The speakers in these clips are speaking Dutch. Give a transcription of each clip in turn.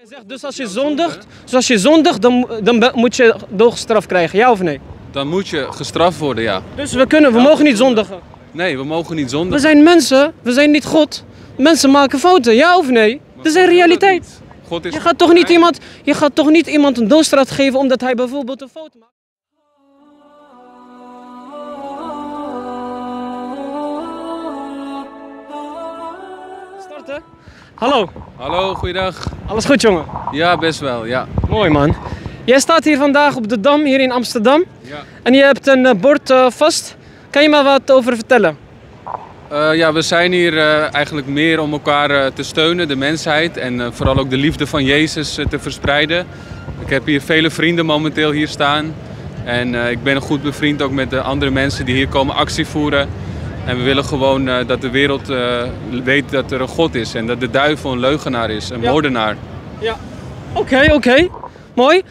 Je zegt dus als je zondigt, dan moet je doodstraf krijgen, ja of nee? Dan moet je gestraft worden, ja. Dus we mogen niet zondigen. Nee, we mogen niet zondigen. We zijn mensen, we zijn niet God. Mensen maken fouten, ja of nee? Dat is een realiteit. God is Je gaat toch niet iemand een doodstraf geven omdat hij bijvoorbeeld een fout maakt? Starten. Hallo. Hallo, goeiedag. Alles goed, jongen? Ja, best wel, ja. Mooi, man. Jij staat hier vandaag op de Dam, hier in Amsterdam. Ja. En je hebt een bord vast. Kan je me wat over vertellen? Ja, we zijn hier eigenlijk meer om elkaar te steunen, de mensheid. En vooral ook de liefde van Jezus te verspreiden. Ik heb hier vele vrienden momenteel hier staan. En ik ben goed bevriend ook met de andere mensen die hier komen actie voeren. En we willen gewoon dat de wereld weet dat er een God is. En dat de duivel een leugenaar is, een moordenaar. Ja. Oké. Mooi.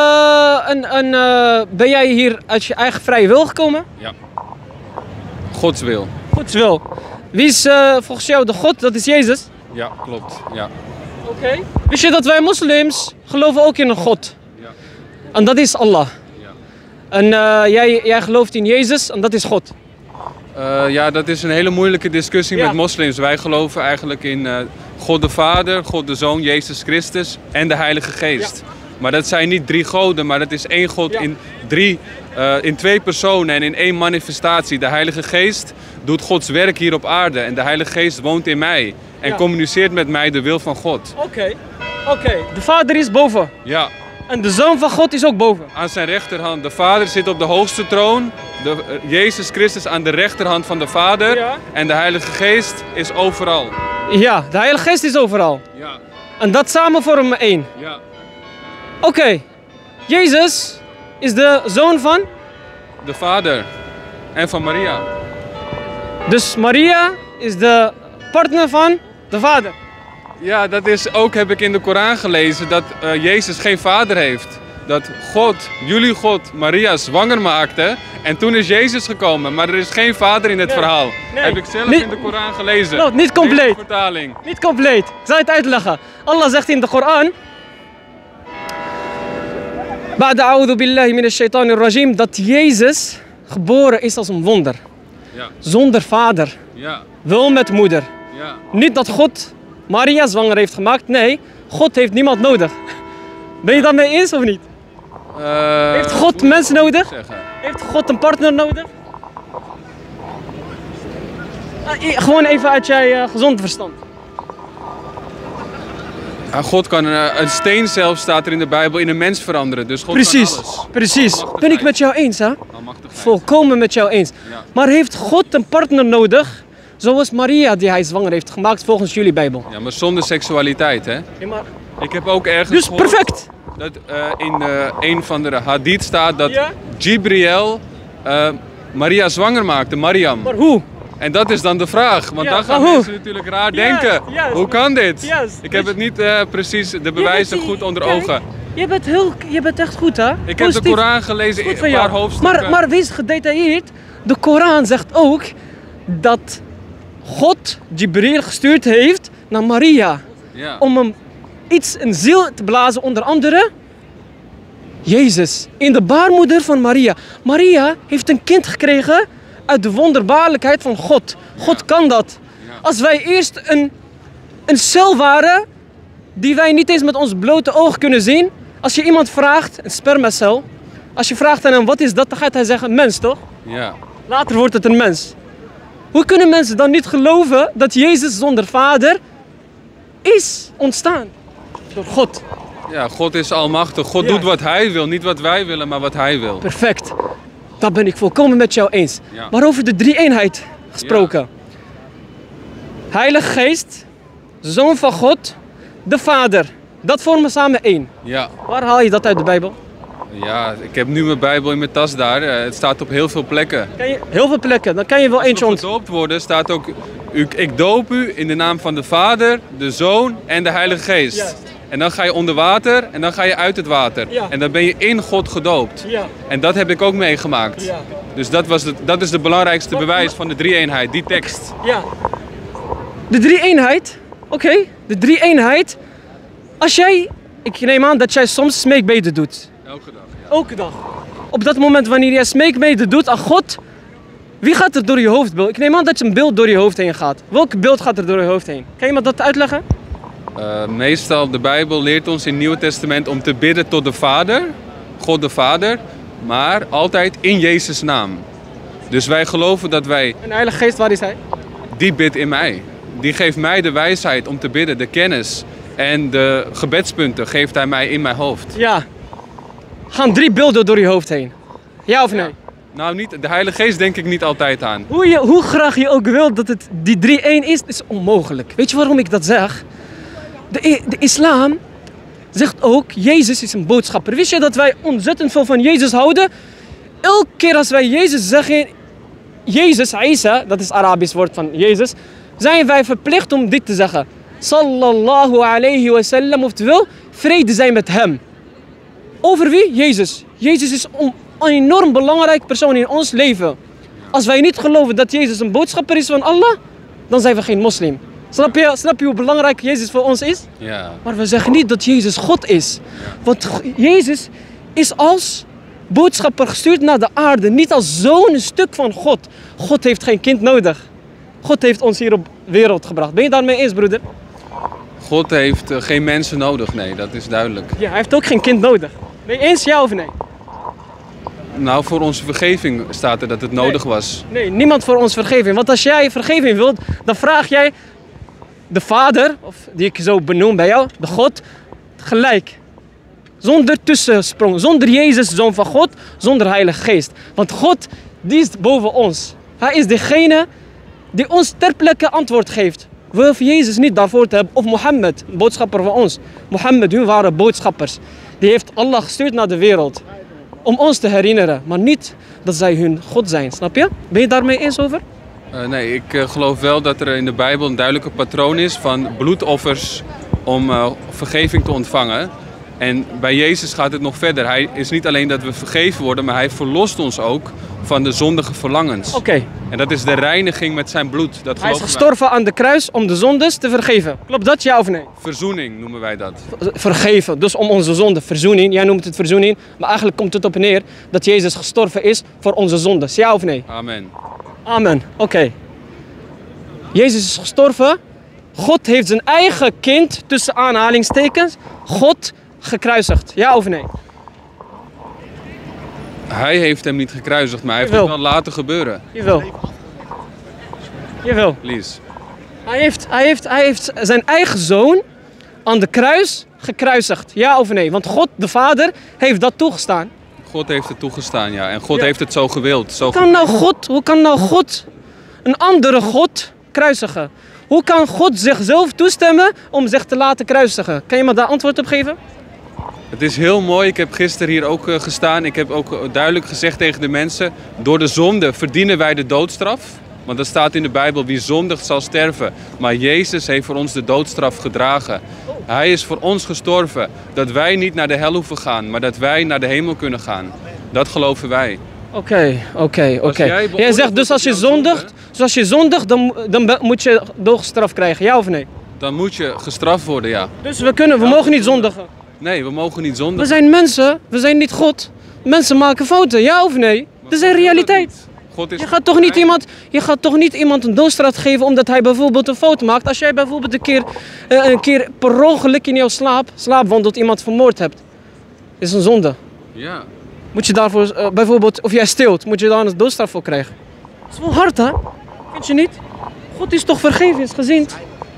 Ben jij hier uit je eigen vrije wil gekomen? Ja. Gods wil. Gods wil. Wie is volgens jou de God? Dat is Jezus? Ja, klopt. Ja. Oké. Wist je dat wij moslims geloven ook in een God? Ja. En dat is Allah. Ja. En jij gelooft in Jezus en dat is God. Ja, dat is een hele moeilijke discussie Ja. met moslims. Wij geloven eigenlijk in God de Vader, God de Zoon, Jezus Christus en de Heilige Geest. Ja. Maar dat zijn niet drie goden, maar dat is één God in twee personen en in één manifestatie. De Heilige Geest doet Gods werk hier op aarde en de Heilige Geest woont in mij en communiceert met mij de wil van God. Oké. De Vader is boven. Ja. En de Zoon van God is ook boven. Aan zijn rechterhand. De Vader zit op de hoogste troon. Jezus Christus aan de rechterhand van de Vader. Ja. En de Heilige Geest is overal. Ja, de Heilige Geest is overal. Ja. En dat samen vormen één. Ja. Oké. Jezus is de Zoon van? De Vader. En van Maria. Dus Maria is de partner van de Vader. Ja, dat is ook, heb ik in de Koran gelezen, dat Jezus geen vader heeft. Dat God, jullie God, Maria zwanger maakte en toen is Jezus gekomen. Maar er is geen vader in het verhaal. Nee. Heb ik zelf Niet- in de Koran gelezen. Klopt, niet compleet. Deze vertaling. Niet compleet. Ik zal het uitleggen. Allah zegt in de Koran. Ba'da a'udhu billahi minash shaitanir rajim. Dat Jezus geboren is als een wonder. Ja. Zonder vader. Ja. Wel met moeder. Ja. Niet dat God Maria zwanger heeft gemaakt. Nee, God heeft niemand nodig. Ben je daarmee eens of niet? Heeft God mensen nodig? Zeggen. Heeft God een partner nodig? Gewoon even uit jij gezond verstand. Ja, God kan een steen zelf, staat er in de Bijbel, in een mens veranderen. Dus God kan alles. Precies. Ben ik Almachtigheid. met jou eens, hè? Almachtigheid. Volkomen met jou eens. Ja. Maar heeft God een partner nodig? Zoals Maria die hij zwanger heeft gemaakt volgens jullie Bijbel. Ja, maar zonder seksualiteit, hè? Ja, maar... Ik heb ook ergens Dus gehoord perfect! dat in een van de hadith staat dat Ja? Jibriel Maria zwanger maakte, Mariam. Maar hoe? En dat is dan de vraag, want Ja, dan gaan maar hoe? mensen natuurlijk raar denken. Juist. Hoe kan dit? Juist. Ik heb het niet precies de bewijzen goed onder ogen. Je bent echt goed, hè? Ik heb de Positief. Koran gelezen Goed in van een paar jou. hoofdstukken. Maar wees gedetailleerd. De Koran zegt ook dat God Jibril gestuurd heeft naar Maria. Ja. Om hem een ziel te blazen, onder andere Jezus, in de baarmoeder van Maria. Maria heeft een kind gekregen uit de wonderbaarlijkheid van God. God kan dat. Ja. Als wij eerst een cel waren die wij niet eens met ons blote oog kunnen zien. Als je iemand vraagt, een spermacel, als je vraagt aan hem wat is dat, dan gaat hij zeggen een mens, toch? Ja. Later wordt het een mens. Hoe kunnen mensen dan niet geloven dat Jezus zonder vader is ontstaan? Door God. Ja, God is almachtig. God Ja. doet wat hij wil, niet wat wij willen, maar wat hij wil. Perfect. Dat ben ik volkomen met jou eens. Ja. Maar over de drie-eenheid gesproken. Heilige Geest, Zoon van God, de Vader. Dat vormen samen één. Ja. Waar haal je dat uit de Bijbel? Ja, ik heb nu mijn Bijbel in mijn tas daar. Het staat op heel veel plekken. Heel veel plekken. Dan kan je wel eentje Als we ontdekken. gedoopt worden staat ook, ik doop u in de naam van de Vader, de Zoon en de Heilige Geest. Juist. En dan ga je onder water en dan ga je uit het water. Ja. En dan ben je in God gedoopt. Ja. En dat heb ik ook meegemaakt. Ja. Dus dat is de belangrijkste bewijs van de drie-eenheid, die tekst. Ja. De drie-eenheid. Oké, de drie-eenheid. Als jij Ik neem aan dat jij soms smeekbeden doet. Elke dag, ja. Elke dag. Op dat moment wanneer jij smeekbeden doet aan God, wie gaat er door je hoofd? Ik neem aan dat je een beeld door je hoofd heen gaat. Welk beeld gaat er door je hoofd heen? Kan iemand dat uitleggen? Meestal, de Bijbel leert ons in het Nieuwe Testament om te bidden tot de Vader, God de Vader, maar altijd in Jezus' naam. Dus wij geloven dat wij... En de Heilige Geest, waar is hij? Die bidt in mij. Die geeft mij de wijsheid om te bidden, de kennis. En de gebedspunten geeft hij mij in mijn hoofd. Ja. Gaan 3 beelden door je hoofd heen? Ja of nee? Ja. Nou, niet, de Heilige Geest denk ik niet altijd aan. Hoe graag je ook wilt dat het die 3-1 is onmogelijk. Weet je waarom ik dat zeg? De islam zegt ook, Jezus is een boodschapper. Wist je dat wij ontzettend veel van Jezus houden? Elke keer als wij Jezus zeggen, Jezus, Isa, dat is het Arabisch woord van Jezus, zijn wij verplicht om dit te zeggen. Sallallahu alayhi wa sallam, oftewel, vrede zijn met hem. Over wie? Jezus. Jezus is een enorm belangrijk persoon in ons leven. Als wij niet geloven dat Jezus een boodschapper is van Allah, dan zijn we geen moslim. Snap je hoe belangrijk Jezus voor ons is? Ja. Maar we zeggen niet dat Jezus God is. Want Jezus is als boodschapper gestuurd naar de aarde. Niet als zo'n stuk van God. God heeft geen kind nodig. God heeft ons hier op de wereld gebracht. Ben je daarmee eens, broeder? God heeft geen mensen nodig, nee, dat is duidelijk. Ja, hij heeft ook geen kind nodig. Ben je eens, ja of nee? Nou, voor onze vergeving staat er dat het nodig was. Nee, niemand voor ons vergeving. Want als jij vergeving wilt, dan vraag jij de Vader, of die ik zo benoem bij jou, de God, gelijk. Zonder tussensprong, zonder Jezus, Zoon van God, zonder Heilige Geest. Want God, die is boven ons. Hij is degene die ons ter plekke antwoord geeft. We hoeven Jezus niet daarvoor te hebben. Of Mohammed, een boodschapper van ons. Mohammed, hun waren boodschappers. Die heeft Allah gestuurd naar de wereld. Om ons te herinneren, maar niet dat zij hun God zijn. Snap je? Ben je daarmee eens over? Nee, ik geloof wel dat er in de Bijbel een duidelijke patroon is van bloedoffers om vergeving te ontvangen. En bij Jezus gaat het nog verder. Hij is niet alleen dat we vergeven worden, maar hij verlost ons ook van de zondige verlangens. Oké. En dat is de reiniging met zijn bloed. Dat Hij is geloven gestorven aan de kruis om de zondes te vergeven. Klopt dat, ja of nee? wij. Verzoening noemen wij dat. Vergeven, dus om onze zonde. Verzoening, jij noemt het verzoening. Maar eigenlijk komt het op neer dat Jezus gestorven is voor onze zondes. Ja of nee? Amen. Amen. Oké. Jezus is gestorven. God heeft zijn eigen kind, tussen aanhalingstekens, God gekruisigd. Ja of nee? Hij heeft hem niet gekruisigd, maar hij heeft Jawel. het wel laten gebeuren. Jawel. Jawel. Lies. Hij heeft zijn eigen zoon aan de kruis gekruisigd. Ja of nee? Want God, de Vader, heeft dat toegestaan. God heeft het toegestaan, ja. En God Ja. heeft het zo gewild. Zo Hoe kan nou God een andere God kruisigen? Hoe kan God zichzelf toestemmen om zich te laten kruisigen? Kan je me daar antwoord op geven? Het is heel mooi. Ik heb gisteren hier ook gestaan. Ik heb ook duidelijk gezegd tegen de mensen, door de zonde verdienen wij de doodstraf. Want dat staat in de Bijbel, wie zondigt zal sterven. Maar Jezus heeft voor ons de doodstraf gedragen. Hij is voor ons gestorven, dat wij niet naar de hel hoeven gaan, maar dat wij naar de hemel kunnen gaan. Dat geloven wij. Oké. jij Jij zegt dus als je zondigt, dan moet je doodstraf krijgen, ja of nee? Dan moet je gestraft worden, ja. Dus we mogen niet zondigen. Nee, we mogen niet We zondigen. zijn mensen, we zijn niet God. Mensen maken fouten, ja of nee? Dat is een realiteit. God is Je gaat toch niet iemand een doodstraf geven omdat hij bijvoorbeeld een fout maakt. Als jij bijvoorbeeld een keer per ongeluk in jouw slaapwandelt iemand vermoord hebt. Is een zonde. Ja. Moet je daarvoor bijvoorbeeld, of jij steelt, moet je daar een doodstraf voor krijgen. Dat is wel hard, hè? Vind je niet? God is toch vergevingsgezind?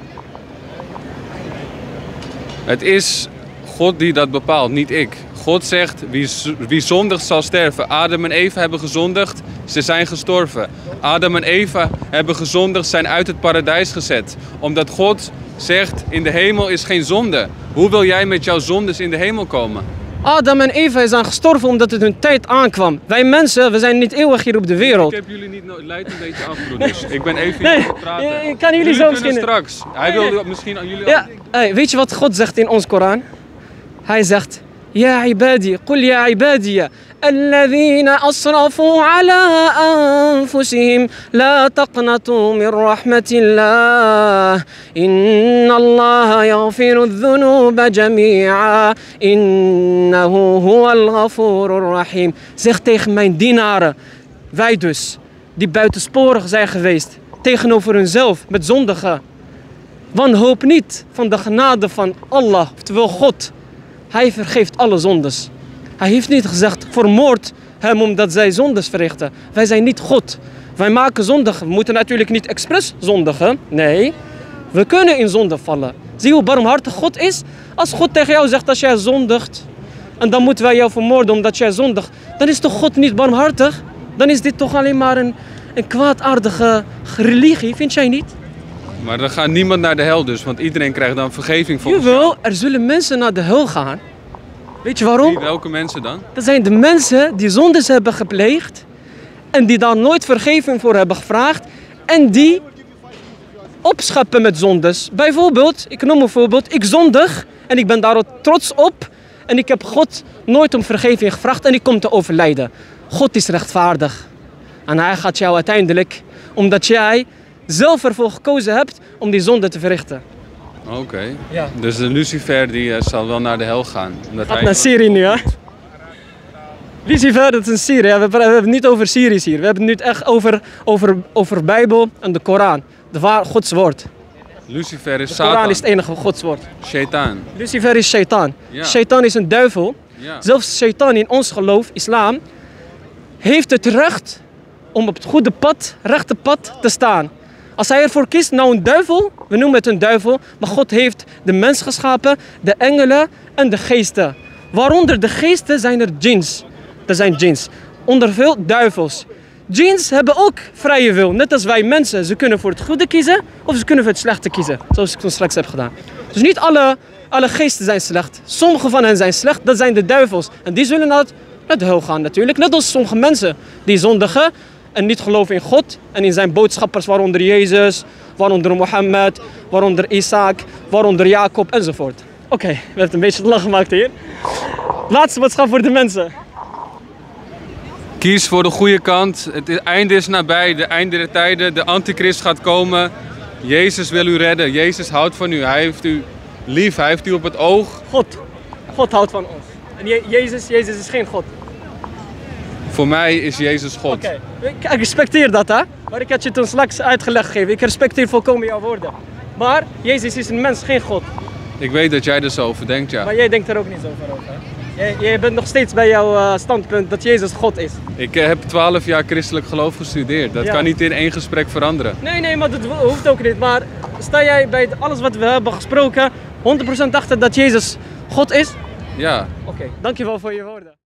Het is God die dat bepaalt, niet ik. God zegt, wie zondigt zal sterven. Adam en Eva hebben gezondigd, ze zijn gestorven. Adam en Eva hebben gezondigd, zijn uit het paradijs gezet. Omdat God zegt, in de hemel is geen zonde. Hoe wil jij met jouw zondes in de hemel komen? Adam en Eva zijn gestorven omdat het hun tijd aankwam. Wij mensen, we zijn niet eeuwig hier op de wereld. Ik heb jullie niet leid een beetje af, broeders. Ik ben even Nee, aan het praten. ik kan jullie zo kunnen misschien... straks. Hij Nee, wilde misschien aan jullie... Ja, hey, weet je wat God zegt in ons Koran? Hij zegt, يا عبادي قل يا عبادي الذين أسرفوا على أنفسهم لا تقنطوا من رحمة الله إن الله يغفر الذنوب جميعا إنه هو الغفور الرحيم. Zeg tegen mijn dienaren, wij dus, die buitensporig zijn geweest tegenover hunzelf met zondigen. Wanhoop niet van de genade van Allah, oftewel God. Hij vergeeft alle zondes. Hij heeft niet gezegd, vermoord hem omdat zij zondes verrichten. Wij zijn niet God. Wij maken zondigen. We moeten natuurlijk niet expres zondigen. Nee, we kunnen in zonde vallen. Zie hoe barmhartig God is? Als God tegen jou zegt, als jij zondigt en dan moeten wij jou vermoorden omdat jij zondigt, dan is toch God niet barmhartig? Dan is dit toch alleen maar een kwaadaardige religie, vind jij niet? Maar dan gaat niemand naar de hel dus, want iedereen krijgt dan vergeving van. Jawel, er zullen mensen naar de hel gaan. Weet je waarom? Welke mensen dan? Dat zijn de mensen die zondes hebben gepleegd en die daar nooit vergeving voor hebben gevraagd en die opscheppen met zondes. Bijvoorbeeld, ik noem een voorbeeld, ik zondig en ik ben daar ook trots op en ik heb God nooit om vergeving gevraagd en ik kom te overlijden. God is rechtvaardig en hij gaat jou uiteindelijk, omdat jij zelf ervoor gekozen hebt om die zonde te verrichten. Oké. Ja. Dus de Lucifer die zal wel naar de hel gaan. Gaat naar Syrië nu, hè? Lucifer, dat is een Syrië. We hebben het niet over Syriërs hier. We hebben het nu echt over Bijbel en de Koran. Gods woord. Lucifer is De Satan. Koran is het enige Gods woord. Shaitaan. Lucifer is Shaitaan. Ja. Shaitaan is een duivel. Ja. Zelfs Shaitaan in ons geloof, islam, heeft het recht om op het goede pad, rechte pad te staan. Als hij ervoor kiest, nou een duivel, we noemen het een duivel, maar God heeft de mens geschapen, de engelen en de geesten. Waaronder de geesten zijn er djinns. Er zijn djinns. Onder veel duivels. Djinns hebben ook vrije wil, net als wij mensen. Ze kunnen voor het goede kiezen of ze kunnen voor het slechte kiezen, zoals ik toen straks heb gedaan. Dus niet alle geesten zijn slecht. Sommige van hen zijn slecht, dat zijn de duivels. En die zullen naar de hel gaan natuurlijk. Net als sommige mensen die zondigen en niet geloven in God en in zijn boodschappers, waaronder Jezus, waaronder Mohammed, waaronder Isaac, waaronder Jacob enzovoort. Oké, we hebben het een beetje te lang gemaakt hier. Laatste boodschap voor de mensen. Kies voor de goede kant. Het einde is nabij, de einde der tijden. De antichrist gaat komen. Jezus wil u redden. Jezus houdt van u. Hij heeft u lief. Hij heeft u op het oog. God houdt van ons. En Jezus is geen God. Voor mij is Jezus God. Oké, ik respecteer dat, hè. Maar ik had je toen straks uitgelegd gegeven. Ik respecteer volkomen jouw woorden. Maar Jezus is een mens, geen God. Ik weet dat jij er zo over denkt, ja. Maar jij denkt er ook niet zo over, hè? Jij bent nog steeds bij jouw standpunt dat Jezus God is. Ik heb 12 jaar christelijk geloof gestudeerd. Dat kan niet in één gesprek veranderen. Nee, maar dat hoeft ook niet. Maar sta jij bij alles wat we hebben gesproken 100% achter dat Jezus God is? Ja. Oké, dankjewel voor je woorden.